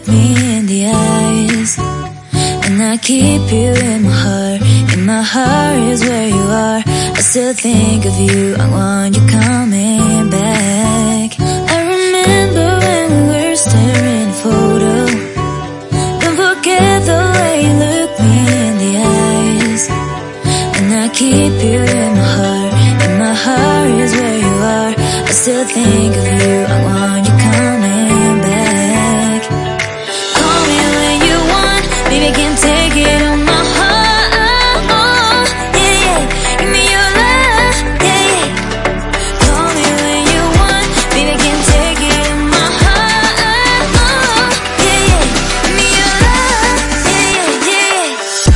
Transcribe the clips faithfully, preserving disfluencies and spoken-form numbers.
look me in the eyes, and I keep you in my heart. In my heart is where you are. I still think of you, I want you coming back. I remember when we were staring a photo. Don't forget the way you look me in the eyes, and I keep you in my heart. In my heart is where you are. I still think of you, I want you coming back. Call me when you want, baby, I can take it on my heart. Yeah, yeah, give me your love, yeah, yeah. Call me when you want, baby, I can take it on my heart. Yeah, yeah, give me your love, yeah, yeah, yeah.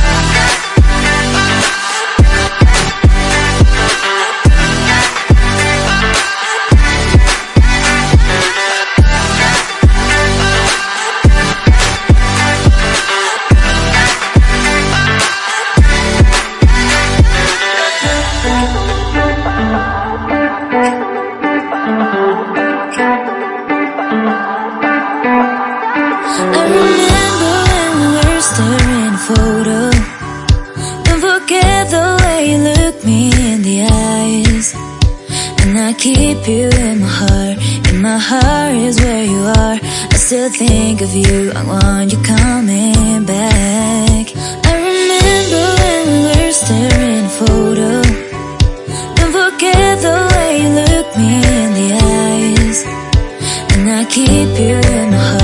I remember when we were staring a photo. Don't forget the way you look me in the eyes, and I keep you in my heart. In my heart is where you are. I still think of you, I want you coming back. I remember when we were staring a photo. Don't forget the way you look me in the eyes, and I keep you in my heart.